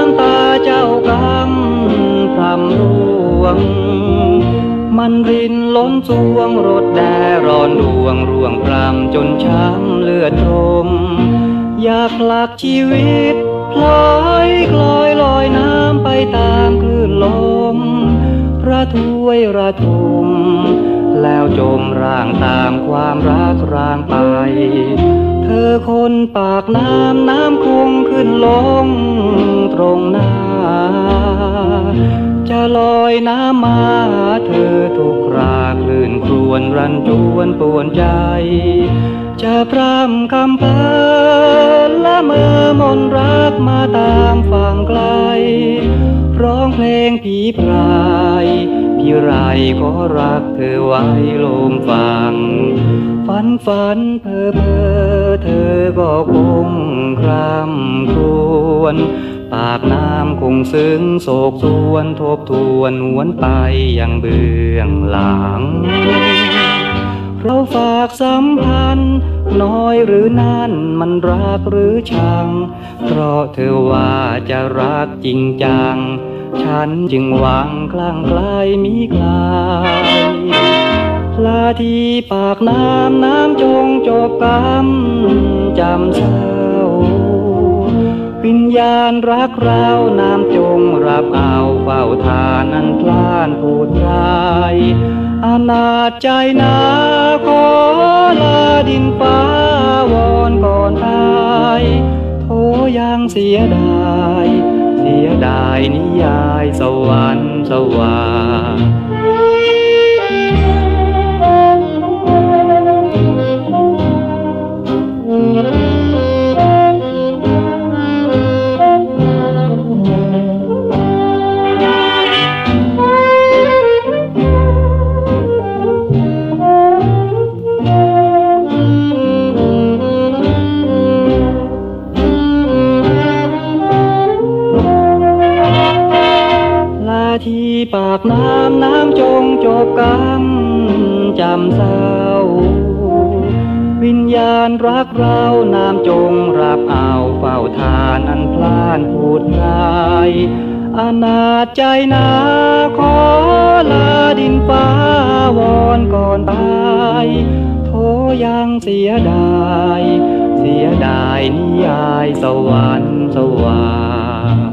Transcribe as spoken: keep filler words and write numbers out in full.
ำตาเจ้ากำพรำร่วงมันรินล้นสวงรถแดร้อนดวงร่วงพรำจนช้ำเลือดตรมอยากหลักชีวิตพลอยคลอยลอยน้ำไปตามคลื่นลมระทวยระทมแล้วจมร่างตามความรักร่างไปเธอคนปากน้ำน้ำคงขึ้นลงตรงหน้าจะลอยน้ำมาเธอทุกคราคลื่นครวนรันจวนปวนใจจะพร่ำคำเพลินละเมอมนรักมาตามฝั่งไกลร้องเพลงผีพรายพี่ไรขอรักเธอไว้ลมฟังฝันฝันเพ้อเพ้อเธอก็คงคร่ำครวญปากน้ำคงซึ้งโศกสวนทบทวนหวนไปยังเบื้องหลังเราฝากสัมพันธ์น้อยหรือนั่นมันรักหรือชังเพราะเธอว่าจะรักจริงจังฉันจึงหวังคลั่งไคล้มีใครลาที่ปากน้ำน้ำจงจบกรรมจำเศร้าวิญญาณรักเราน้ำจงรับเอาเฝ้าทานั้นพลานพูดไรอานาจใจนาขอลาดินฟ้าวอนก่อนตายโทยังเสียดายเสียดายนิยายสวรรค์สว่างที่ปากน้ำน้ำจงจบกรรมจำเศร้าวิญญาณรักเราน้ำจงรับเอาเฝ้าทานอันพลานพูดไรอานาจใจนาขอลาดินฟ้าวอนก่อนตายโทยังเสียดายเสียดายนิยายสวรรค์สว่าง